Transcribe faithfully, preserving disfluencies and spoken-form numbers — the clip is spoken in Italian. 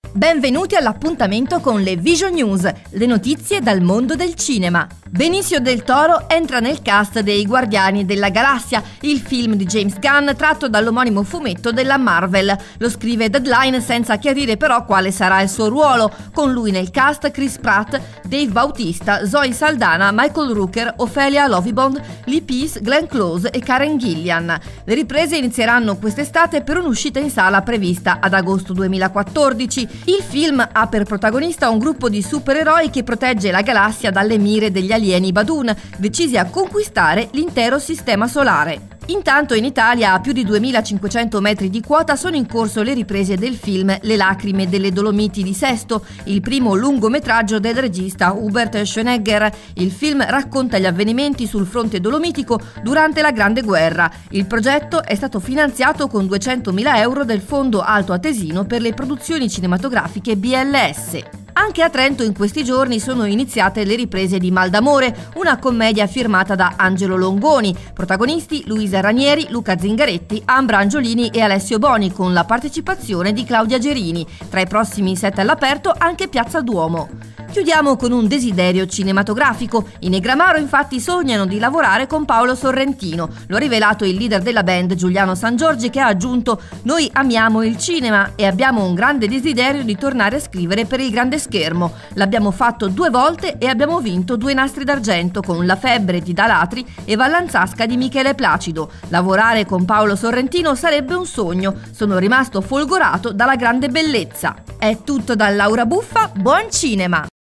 Benvenuti all'appuntamento con le Vision News, le notizie dal mondo del cinema. Benicio del Toro entra nel cast dei Guardiani della Galassia, il film di James Gunn tratto dall'omonimo fumetto della Marvel. Lo scrive Deadline senza chiarire però quale sarà il suo ruolo. Con lui nel cast Chris Pratt, Dave Bautista, Zoe Saldana, Michael Rooker, Ophelia Lovibond, Lee Peace, Glenn Close e Karen Gillian. Le riprese inizieranno quest'estate per un'uscita in sala prevista ad agosto duemilaquattordici. Il film ha per protagonista un gruppo di supereroi che protegge la galassia dalle mire degli alieni Badun, decisi a conquistare l'intero sistema solare. Intanto in Italia, a più di duemilacinquecento metri di quota, sono in corso le riprese del film Le lacrime delle Dolomiti di Sesto, il primo lungometraggio del regista Hubert Schönegger. Il film racconta gli avvenimenti sul fronte dolomitico durante la Grande Guerra. Il progetto è stato finanziato con duecentomila euro del Fondo Alto Atesino per le produzioni cinematografiche B L S. Anche a Trento in questi giorni sono iniziate le riprese di Mal d'amore, una commedia firmata da Angelo Longoni, protagonisti Luisa Ranieri, Luca Zingaretti, Ambra Angiolini e Alessio Boni, con la partecipazione di Claudia Gerini. Tra i prossimi set all'aperto anche Piazza Duomo. Chiudiamo con un desiderio cinematografico. I Negramaro infatti sognano di lavorare con Paolo Sorrentino. Lo ha rivelato il leader della band Giuliano Sangiorgi, che ha aggiunto: "Noi amiamo il cinema e abbiamo un grande desiderio di tornare a scrivere per il grande schermo. L'abbiamo fatto due volte e abbiamo vinto due nastri d'argento con La febbre di Dalatri e Vallanzasca di Michele Placido. Lavorare con Paolo Sorrentino sarebbe un sogno. Sono rimasto folgorato dalla grande bellezza". È tutto da Laura Buffa, buon cinema!